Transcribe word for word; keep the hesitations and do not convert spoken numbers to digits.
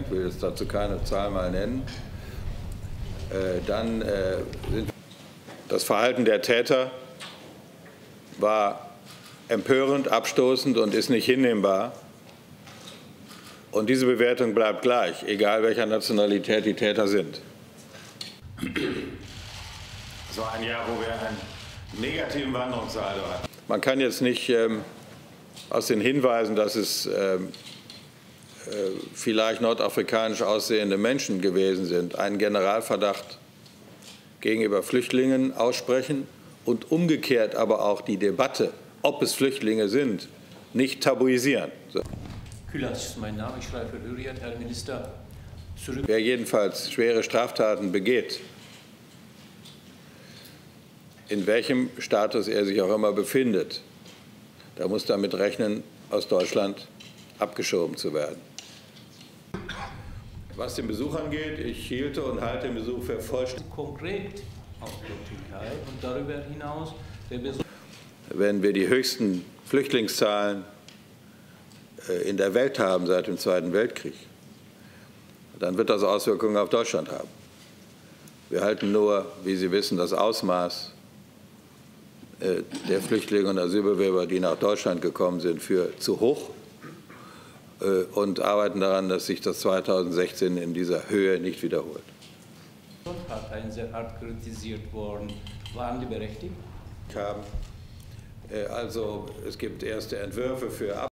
ich will jetzt dazu keine Zahl mal nennen, äh, dann äh, sind das Verhalten der Täter war empörend, abstoßend und ist nicht hinnehmbar. Und diese Bewertung bleibt gleich, egal welcher Nationalität die Täter sind. Es war ein Jahr, wo wir einen negativen Wanderungssaldo hatten. Man kann jetzt nicht ähm, aus den Hinweisen, dass es ähm, äh, vielleicht nordafrikanisch aussehende Menschen gewesen sind, einen Generalverdacht gegenüber Flüchtlingen aussprechen und umgekehrt aber auch die Debatte, ob es Flüchtlinge sind, nicht tabuisieren. So. Külas ist mein Name, ich schreibe für Hürriyet, Herr Minister. Zurück. Wer jedenfalls schwere Straftaten begeht, in welchem Status er sich auch immer befindet, der muss damit rechnen, aus Deutschland abgeschoben zu werden. Was den Besuch angeht, ich hielte und halte den Besuch für vollständig. Konkret aus der Türkei und darüber hinaus der Besuch. Wenn wir die höchsten Flüchtlingszahlen in der Welt haben seit dem Zweiten Weltkrieg, dann wird das Auswirkungen auf Deutschland haben. Wir halten nur, wie Sie wissen, das Ausmaß der Flüchtlinge und Asylbewerber, die nach Deutschland gekommen sind, für zu hoch und arbeiten daran, dass sich das zweitausendsechzehn in dieser Höhe nicht wiederholt. Parteien sehr hart kritisiert worden. Waren die berechtigt? Also es gibt erste Entwürfe für